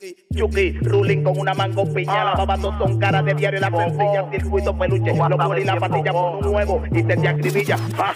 Chucky, ruling con una mango piña. Las babatos son caras de diario, las sencillas, circuito peluche. Los poli y la patilla por un huevo y se te acribilla.